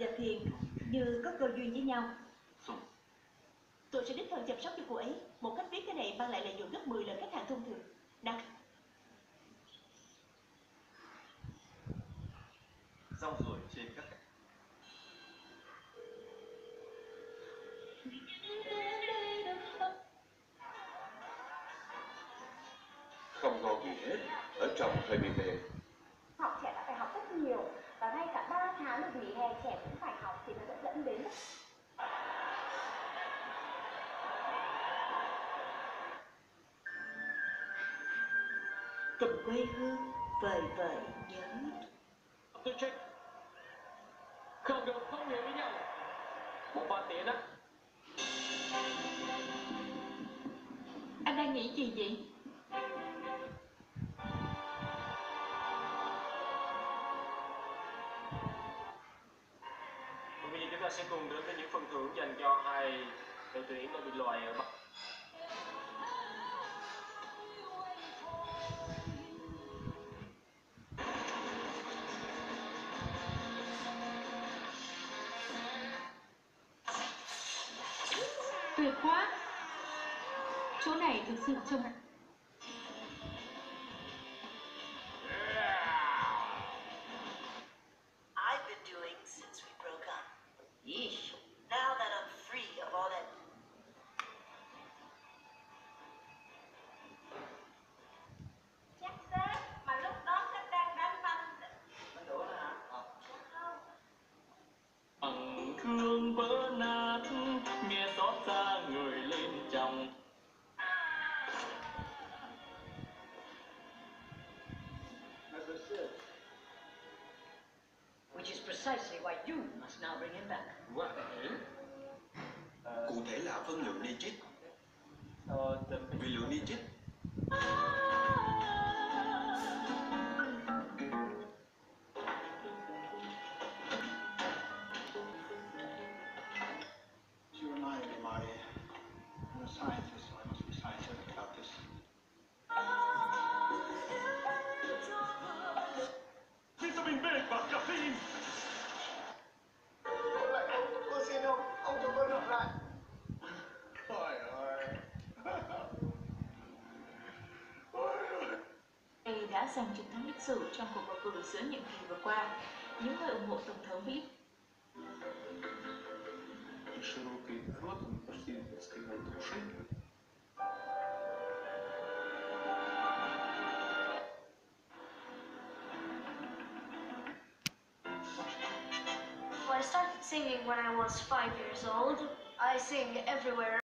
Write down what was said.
và Thiền như có cơ duyên với nhau. Tôi sẽ đích thân chăm sóc cho cô ấy. Một cách viết thế này mang lại lợi nhuận gấp 10 lần khách hàng thông thường. Nào. Xong rồi trên các không còn gì hết ở trong thời bị mệt. Học trẻ đã phải học rất nhiều, và ngay cả 3 tháng được nghỉ hè trẻ cũng phải học thì nó sẽ dẫn đến Tình quê hương vời vợi nhớ. Tôi check. Không được không hiểu với nhau. Một ba tiếng đó. Anh đang nghĩ gì vậy? Bây giờ chúng ta sẽ cùng đến với những phần thưởng dành cho hai đội tuyển đã bị loại ở Bắc. Tuyệt quá. Chỗ này thực sự trông I've been doing since we broke up. Yeesh. Now that I'm free of all that. Chắc thế, mà lúc đó khách đang đánh banh. Mình đổ nữa hả? Bằng thương vỡ nát, nghe xót xa người lên chồng. Which is precisely why you must now bring him back. Cụ thể là phân lượng nitrit. Vì lượng nitrit You remind me, Marty. I'm a scientist, so I must be scientific about this. vitamin B và caffeine. Cô xin ông cho tôi đọc lại. Trời ơi. Đây đã giành chiến thắng lịch sử trong cuộc bầu cử giữa nhiệm kỳ vừa qua. Những người ủng hộ tổng thống Mỹ Широкий рот, почти, так сказать, до ушей. Well, I started singing when I was 5 years old. I sing everywhere